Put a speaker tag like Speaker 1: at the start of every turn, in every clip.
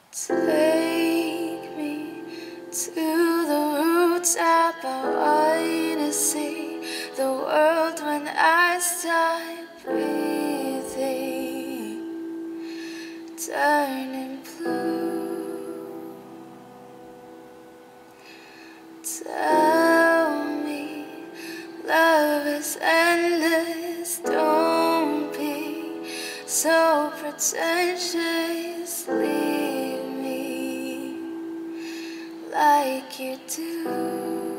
Speaker 1: Take me to the rooftop. I wanna see the world when I start breathing, turning blue. Tell me love is endless. Don't be so pretentious. Leave me like you do.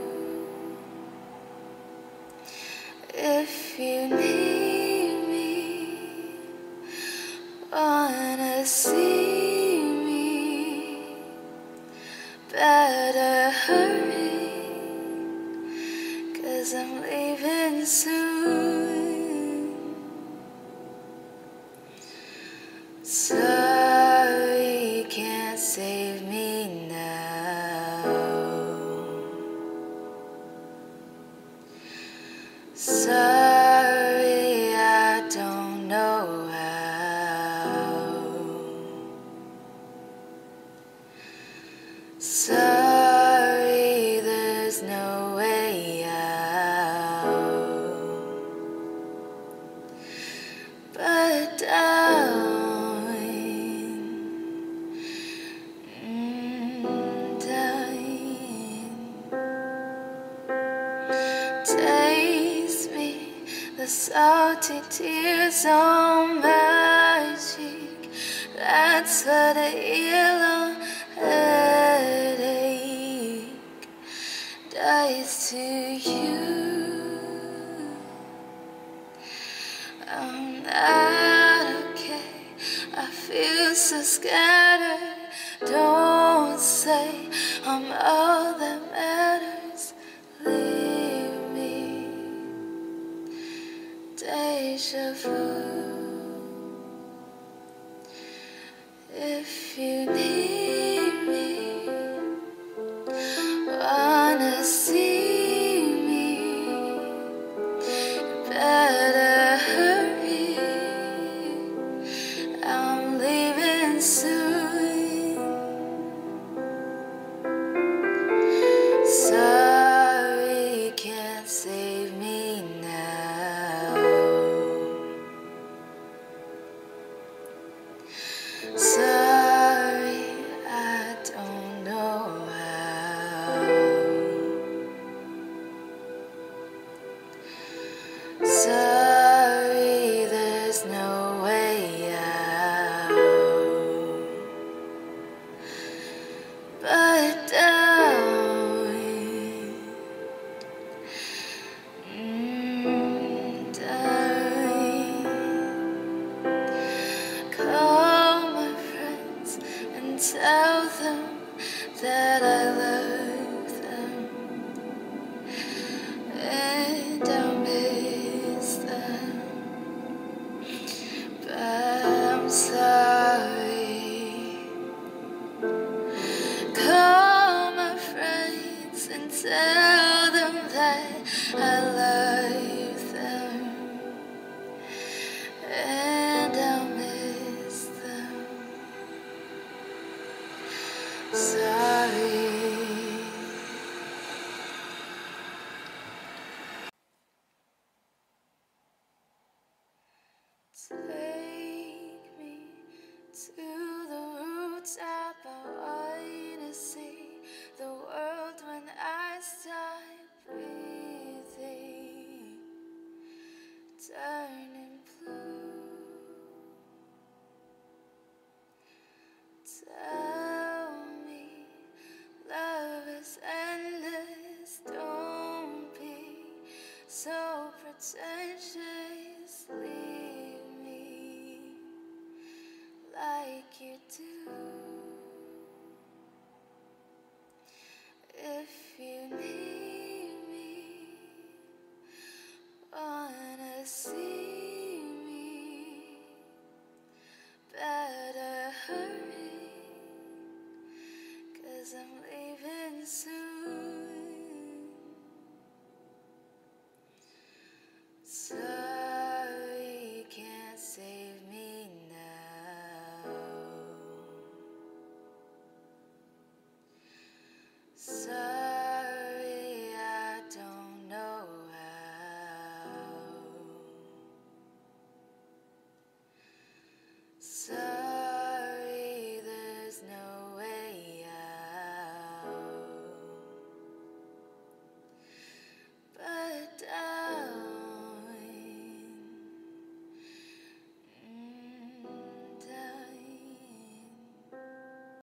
Speaker 1: If you need me, wanna see me, better hurry, 'cause I'm leaving soon. Sorry, can't save me now. Sorry, I don't know how. Sorry, there's no way out. But darling, taste me the salty tears on my cheek. That's what a yellow headache does to you. I'm not okay, I feel so scattered. Don't say I'm all that matters. Leave me, deja vu. If you need me, wanna see me, better hurry, I'm leaving soon. Sorry, can't save me now. Sorry, I don't know how. Sorry, there's no way out. But darling, call my friends and tell them that I love them and I'll miss them. But I'm sorry. Call my friends and tell them that I love them and I'll miss them. Sorry. Take me to the rooftop. I wanna see the world when I start breathing, turning blue. Tell me love is endless. Don't be so pretentious. Leave me like you do. If you need me, wanna see me, better hurry, 'cause I'm